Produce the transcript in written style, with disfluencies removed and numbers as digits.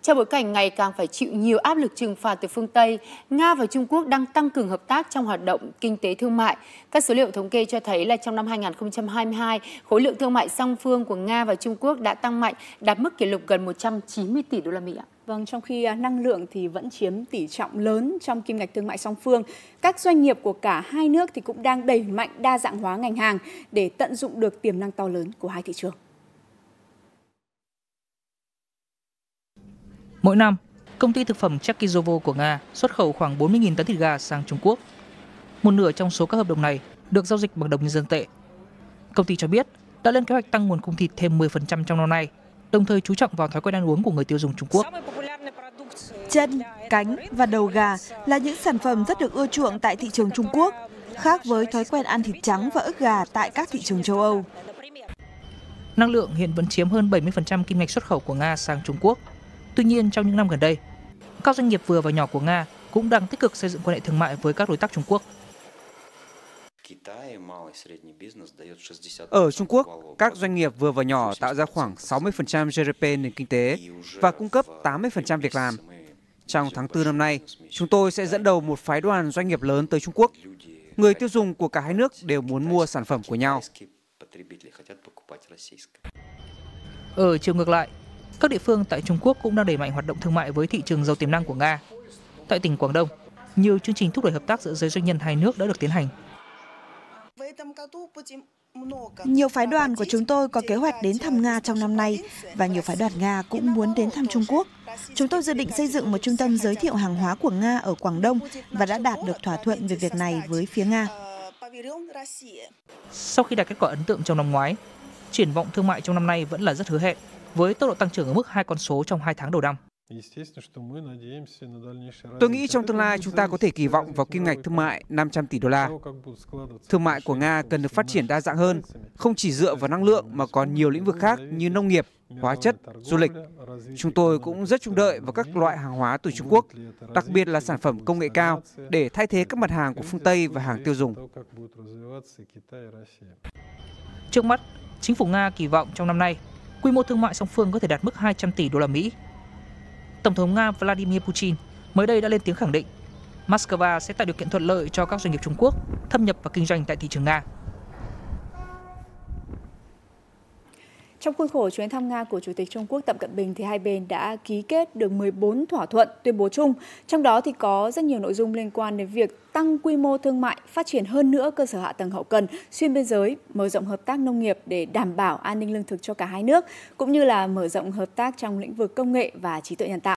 Trong bối cảnh ngày càng phải chịu nhiều áp lực trừng phạt từ phương Tây, Nga và Trung Quốc đang tăng cường hợp tác trong hoạt động kinh tế thương mại. Các số liệu thống kê cho thấy là trong năm 2022, khối lượng thương mại song phương của Nga và Trung Quốc đã tăng mạnh, đạt mức kỷ lục gần 190 tỷ đô la Mỹ. Vâng, trong khi năng lượng thì vẫn chiếm tỷ trọng lớn trong kim ngạch thương mại song phương, các doanh nghiệp của cả hai nước thì cũng đang đẩy mạnh đa dạng hóa ngành hàng để tận dụng được tiềm năng to lớn của hai thị trường. Mỗi năm, công ty thực phẩm Cherkizovo của Nga xuất khẩu khoảng 40.000 tấn thịt gà sang Trung Quốc. Một nửa trong số các hợp đồng này được giao dịch bằng đồng nhân dân tệ. Công ty cho biết đã lên kế hoạch tăng nguồn cung thịt thêm 10% trong năm nay, đồng thời chú trọng vào thói quen ăn uống của người tiêu dùng Trung Quốc. Chân, cánh và đầu gà là những sản phẩm rất được ưa chuộng tại thị trường Trung Quốc, khác với thói quen ăn thịt trắng và ức gà tại các thị trường châu Âu. Năng lượng hiện vẫn chiếm hơn 70% kim ngạch xuất khẩu của Nga sang Trung Quốc. Tuy nhiên, trong những năm gần đây, các doanh nghiệp vừa và nhỏ của Nga cũng đang tích cực xây dựng quan hệ thương mại với các đối tác Trung Quốc. Ở Trung Quốc, các doanh nghiệp vừa và nhỏ tạo ra khoảng 60% GDP nền kinh tế và cung cấp 80% việc làm. Trong tháng 4 năm nay, chúng tôi sẽ dẫn đầu một phái đoàn doanh nghiệp lớn tới Trung Quốc. Người tiêu dùng của cả hai nước đều muốn mua sản phẩm của nhau. Ở chiều ngược lại, các địa phương tại Trung Quốc cũng đang đẩy mạnh hoạt động thương mại với thị trường giàu tiềm năng của Nga. Tại tỉnh Quảng Đông, nhiều chương trình thúc đẩy hợp tác giữa giới doanh nhân hai nước đã được tiến hành. Nhiều phái đoàn của chúng tôi có kế hoạch đến thăm Nga trong năm nay và nhiều phái đoàn Nga cũng muốn đến thăm Trung Quốc. Chúng tôi dự định xây dựng một trung tâm giới thiệu hàng hóa của Nga ở Quảng Đông và đã đạt được thỏa thuận về việc này với phía Nga. Sau khi đạt kết quả ấn tượng trong năm ngoái, triển vọng thương mại trong năm nay vẫn là rất hứa hẹn, với tốc độ tăng trưởng ở mức 2 con số trong 2 tháng đầu năm. Tôi nghĩ trong tương lai chúng ta có thể kỳ vọng vào kim ngạch thương mại 500 tỷ đô la. Thương mại của Nga cần được phát triển đa dạng hơn, không chỉ dựa vào năng lượng mà còn nhiều lĩnh vực khác như nông nghiệp, hóa chất, du lịch. Chúng tôi cũng rất trông đợi vào các loại hàng hóa từ Trung Quốc, đặc biệt là sản phẩm công nghệ cao để thay thế các mặt hàng của phương Tây và hàng tiêu dùng. Trước mắt, chính phủ Nga kỳ vọng trong năm nay, quy mô thương mại song phương có thể đạt mức 200 tỷ đô la Mỹ. Tổng thống Nga Vladimir Putin mới đây đã lên tiếng khẳng định Moscow sẽ tạo điều kiện thuận lợi cho các doanh nghiệp Trung Quốc thâm nhập và kinh doanh tại thị trường Nga. Trong khuôn khổ chuyến thăm Nga của Chủ tịch Trung Quốc Tập Cận Bình thì hai bên đã ký kết được 14 thỏa thuận tuyên bố chung. Trong đó thì có rất nhiều nội dung liên quan đến việc tăng quy mô thương mại, phát triển hơn nữa cơ sở hạ tầng hậu cần xuyên biên giới, mở rộng hợp tác nông nghiệp để đảm bảo an ninh lương thực cho cả hai nước, cũng như là mở rộng hợp tác trong lĩnh vực công nghệ và trí tuệ nhân tạo.